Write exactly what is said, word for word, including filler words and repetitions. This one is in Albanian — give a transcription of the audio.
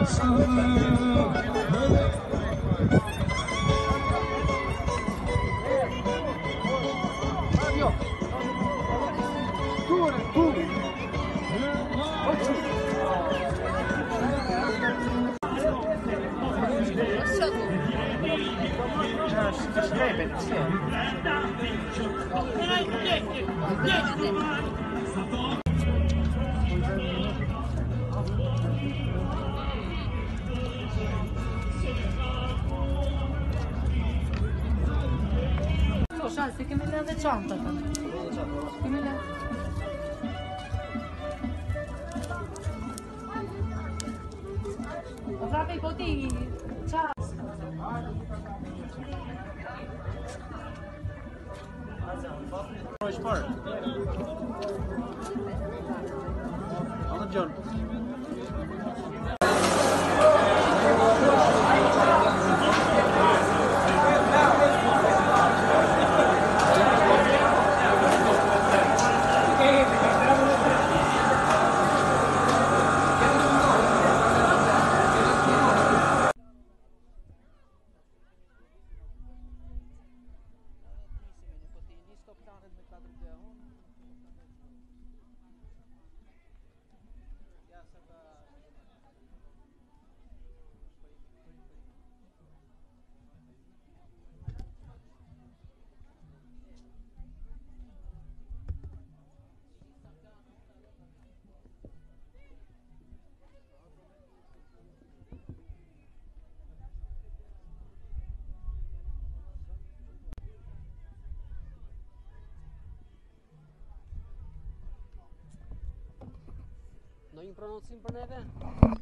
Senti che mi date cianta? Che mi date? Avrà i bottigli? Ciao! Which part? On the jump. No im pronouncim për neve?